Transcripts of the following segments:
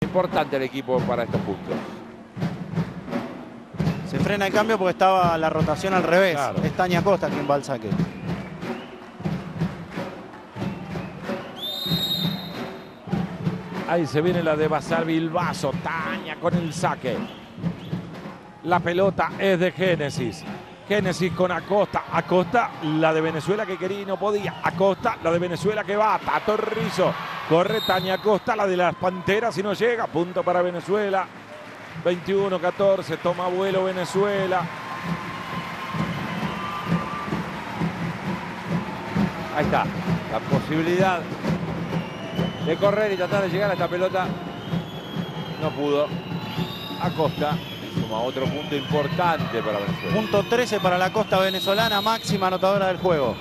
importante el equipo para estos puntos. Se frena el cambio porque estaba la rotación al revés. Claro. Es Tania Costa quien va al saque. Ahí se viene la de Basar Bilbaso. Tania con el saque. La pelota es de Génesis. Génesis con Acosta. Acosta, la de Venezuela que quería y no podía. Acosta, la de Venezuela que va. Tato Rizzo. Corre Tania Acosta, la de las Panteras y no llega. Punto para Venezuela. 21-14. Toma vuelo Venezuela. Ahí está, la posibilidad de correr y tratar de llegar a esta pelota. No pudo. Acosta suma otro punto importante para Venezuela. Punto 13 para la costa venezolana, máxima anotadora del juego.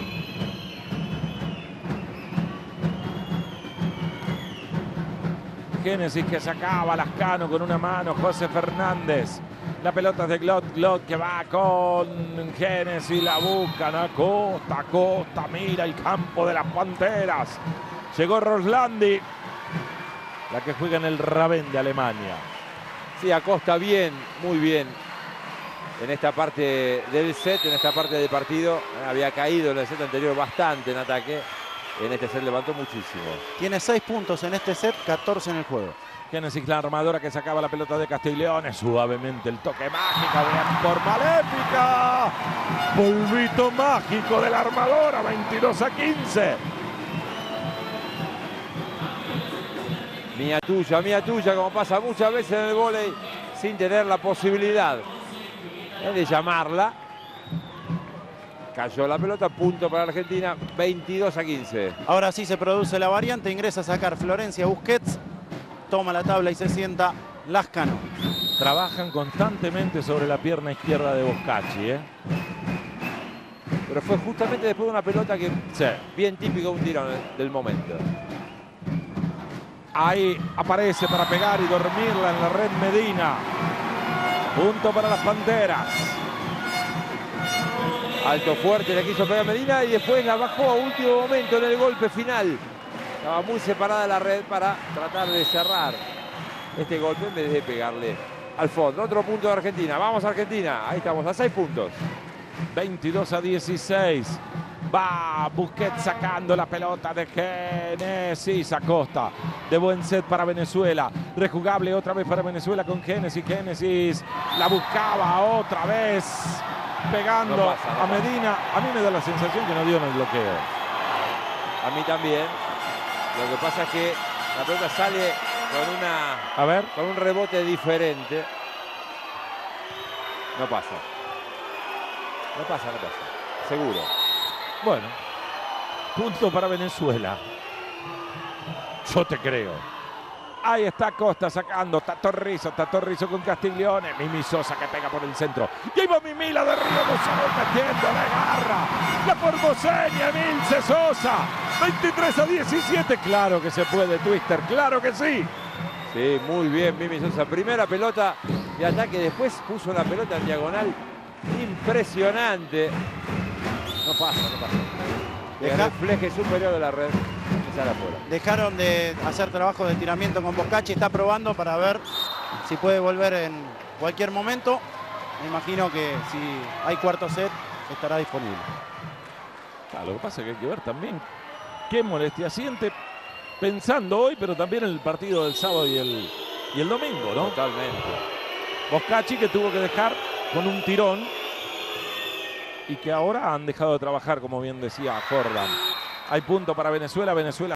Génesis que sacaba Lascano con una mano. José Fernández. La pelota es de Glot. Glot que va con Génesis. La buscan. Acosta. Acosta. Mira el campo de las Panteras. Llegó Roslandi. La que juega en el Ravén de Alemania. Sí, Acosta bien, muy bien. En esta parte del set, en esta parte del partido. Había caído en el set anterior bastante en ataque. En este set levantó muchísimo. Tiene 6 puntos en este set, 14 en el juego. Génesis, la armadora que sacaba la pelota de Castiglione. Suavemente el toque mágico de por Maléfica. Polvito mágico de la armadora. 22-15. Mía tuya, como pasa muchas veces en el vóley, sin tener la posibilidad de llamarla. Cayó la pelota, punto para Argentina, 22-15. Ahora sí se produce la variante, ingresa a sacar Florencia Busquets, toma la tabla y se sienta Lascano. Trabajan constantemente sobre la pierna izquierda de Boscacci, ¿eh? Pero fue justamente después de una pelota que, Sí. bien típico de un tirón del momento. Ahí aparece para pegar y dormirla en la red Medina. Punto para las Panteras. Alto fuerte le quiso pegar Medina y después la bajó a último momento en el golpe final. Estaba muy separada la red para tratar de cerrar este golpe en vez de pegarle al fondo. Otro punto de Argentina. Vamos a Argentina. Ahí estamos a 6 puntos. 22-16. Va Busquets sacando la pelota de Génesis. Acosta. De buen set para Venezuela. Rejugable otra vez para Venezuela con Génesis. Génesis la buscaba otra vez. Pegando No pasa, no a Medina. A mí me da la sensación que no dio en el bloqueo. A mí también. Lo que pasa es que la pelota sale A ver. con un rebote diferente. No pasa. No pasa. Seguro. Bueno. Punto para Venezuela. Yo te creo. Ahí está Costa sacando. Tato Rizzo con Castiglione. Mimi Sosa que pega por el centro. Y ahí va Mimi, la de Río González metiendo la garra. La formoseña Emilce Sosa. 23-17. Claro que se puede, Twister. Claro que sí. Sí, muy bien Mimi Sosa. Primera pelota de ataque. Después puso una pelota en diagonal. Impresionante. No pasa. El refleje superior de la red. Sale afuera. Dejaron de hacer trabajo de tiramiento con Boscacci, está probando para ver si puede volver en cualquier momento. Me imagino que si hay cuarto set estará disponible. Claro, lo que pasa es que hay que ver también qué molestia siente pensando hoy, pero también en el partido del sábado y el domingo, ¿no? Totalmente. Boscacci que tuvo que dejar con un tirón y que ahora han dejado de trabajar, como bien decía Jordan. Hay punto para Venezuela.